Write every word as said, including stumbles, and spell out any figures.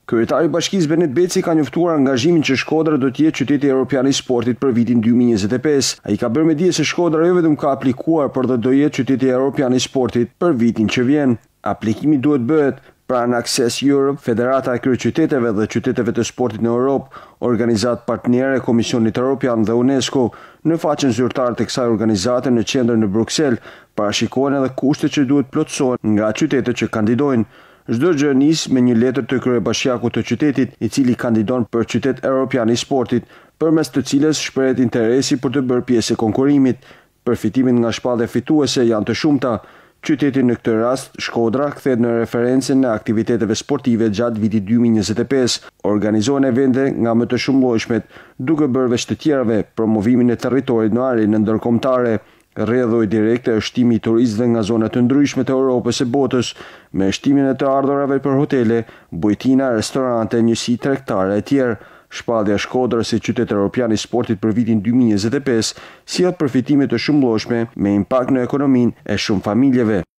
Kryetari i Bashkisë Benet Beci ka njoftuar angazhimin që Shkodra do të jetë qyteti evropian i sportit për vitin dy mijë e njëzet e pesë. Ai ka bërë me dije se Shkodra jo vetëm ka aplikuar, por do jetë qyteti evropian i sportit për vitin që vjen. Aplikimi duhet bëhet pranë Access Europe, Federata e Kryeqyteteve dhe Qyteteve të Sportit në Europë, organizatë partnere e Komisionit Evropian dhe UNESCO. Në faqen zyrtare të kësaj organizate në qendër në Bruksel, parashikohen edhe kushtet që duhet plotësohen nga qytetet që kandidojnë. Çdo gjë nis me një letër të kryebashkiakut të qytetit, i cili kandidon për qytet evropian i sportit, përmes të cilës shprehet interesi për të bërë pjesë e konkurimit. Përfitimet nga shpallja fituese janë të shumta. Qyteti në këtë rast, Shkodra, kthehet në referencën e aktiviteteve sportive gjatë vitit dy mijë e njëzet e pesë. Organizohen evente nga më të shumëllojshmet, duke bërë veç të tjerave promovimin e territorit në arenën ndërkombëtare. Rrjedhoj direkte është shtimi i turistëve nga zona të ndryshme të Europës e botës, me shtimin e të ardhurave për hotele, bujtina, restorante, njësi tregtare e tjerë. Shpallja e Shkodrës si qytet evropian i sportit për vitin dy mijë e njëzet e pesë sjell përfitime të shumëllojshme me impakt në ekonominë e shumë familjeve.